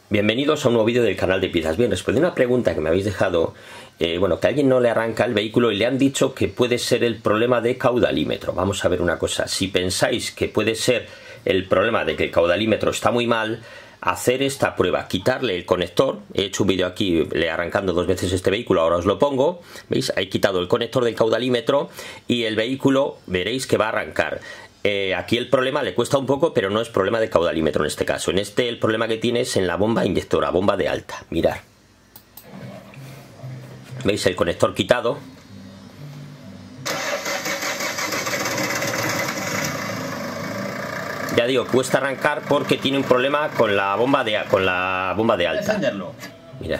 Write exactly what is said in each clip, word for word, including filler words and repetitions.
Bienvenidos a un nuevo vídeo del canal de piezas. Bien, respondiendo a una pregunta que me habéis dejado, eh, bueno, que a alguien no le arranca el vehículo y le han dicho que puede ser el problema de caudalímetro. Vamos a ver una cosa, si pensáis que puede ser el problema de que el caudalímetro está muy mal, hacer esta prueba, quitarle el conector. He hecho un vídeo aquí le arrancando dos veces este vehículo, ahora os lo pongo, veis, he quitado el conector del caudalímetro y el vehículo veréis que va a arrancar. Eh, aquí el problema le cuesta un poco, pero no es problema de caudalímetro en este caso. En este el problema que tiene es en la bomba inyectora, bomba de alta. Mirad. ¿Veis el conector quitado? Ya digo, cuesta arrancar porque tiene un problema con la bomba de, con la bomba de alta. Mirad.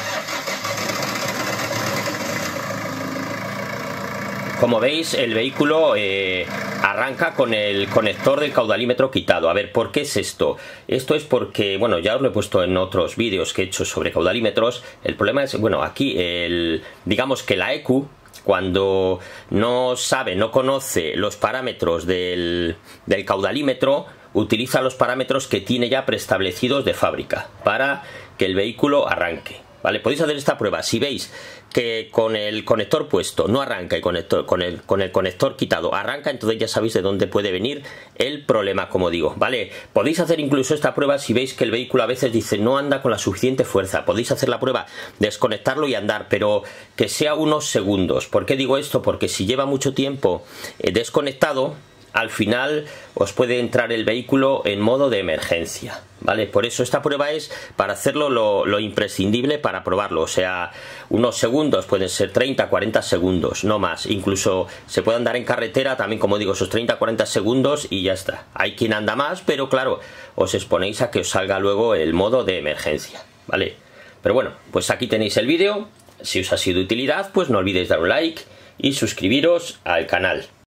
Como veis, el vehículo eh, arranca con el conector del caudalímetro quitado. A ver, ¿por qué es esto? Esto es porque, bueno, ya os lo he puesto en otros vídeos que he hecho sobre caudalímetros. El problema es, bueno, aquí, el, digamos que la E Q, cuando no sabe, no conoce los parámetros del, del caudalímetro, utiliza los parámetros que tiene ya preestablecidos de fábrica para que el vehículo arranque. ¿Vale? Podéis hacer esta prueba. Si veis que con el conector puesto no arranca y conector, con, el, con el conector quitado arranca, entonces ya sabéis de dónde puede venir el problema, como digo. ¿Vale? Podéis hacer incluso esta prueba si veis que el vehículo a veces dice no anda con la suficiente fuerza. Podéis hacer la prueba, desconectarlo y andar, pero que sea unos segundos. ¿Por qué digo esto? Porque si lleva mucho tiempo eh, desconectado, al final os puede entrar el vehículo en modo de emergencia, ¿vale? Por eso esta prueba es para hacerlo lo, lo imprescindible para probarlo, o sea, unos segundos, pueden ser treinta, cuarenta segundos, no más. Incluso se puede andar en carretera también, como digo, esos treinta, cuarenta segundos y ya está. Hay quien anda más, pero claro, os exponéis a que os salga luego el modo de emergencia, ¿vale? Pero bueno, pues aquí tenéis el vídeo. Si os ha sido de utilidad, pues no olvidéis dar un like y suscribiros al canal.